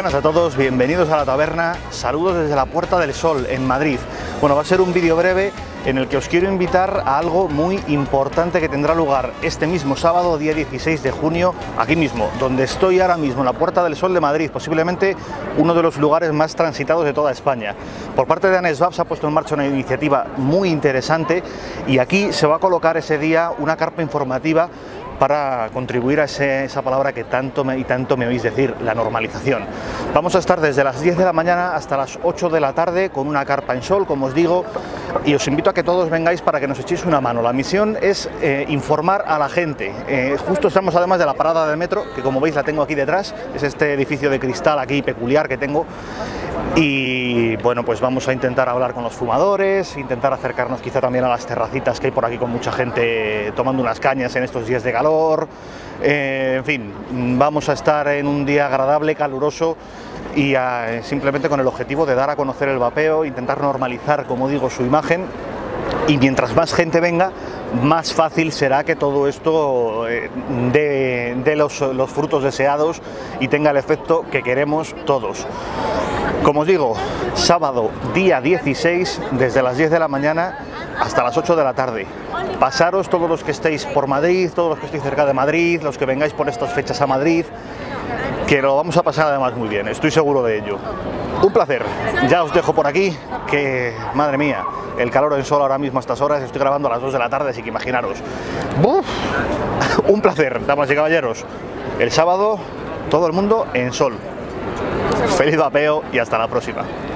Buenas a todos, bienvenidos a la taberna, saludos desde la Puerta del Sol en Madrid. Bueno, va a ser un vídeo breve en el que os quiero invitar a algo muy importante que tendrá lugar este mismo sábado, día 16 de junio, aquí mismo, donde estoy ahora mismo, en la Puerta del Sol de Madrid, posiblemente uno de los lugares más transitados de toda España. Por parte de ANSVAP se ha puesto en marcha una iniciativa muy interesante y aquí se va a colocar ese día una carpa informativa para contribuir a esa palabra que tanto me oís decir, la normalización. Vamos a estar desde las 10 de la mañana hasta las 8 de la tarde con una carpa en sol, como os digo, y os invito a que todos vengáis para que nos echéis una mano. La misión es informar a la gente. Justo estamos además de la parada del metro, que como veis la tengo aquí detrás, es este edificio de cristal aquí peculiar que tengo. Y bueno, pues vamos a intentar hablar con los fumadores, intentar acercarnos quizá también a las terracitas que hay por aquí con mucha gente tomando unas cañas en estos días de calor. En fin, vamos a estar en un día agradable, caluroso y simplemente con el objetivo de dar a conocer el vapeo, intentar normalizar, como digo, su imagen. Y mientras más gente venga, más fácil será que todo esto dé los frutos deseados y tenga el efecto que queremos todos. Como os digo, sábado día 16, desde las 10 de la mañana hasta las 8 de la tarde. Pasaros todos los que estéis por Madrid, todos los que estéis cerca de Madrid, los que vengáis por estas fechas a Madrid, que lo vamos a pasar además muy bien, estoy seguro de ello. Un placer, ya os dejo por aquí, que madre mía, el calor en sol ahora mismo a estas horas, estoy grabando a las 2 de la tarde, así que imaginaros. ¡Buf! Un placer, damas y caballeros, el sábado todo el mundo en sol. Feliz vapeo y hasta la próxima.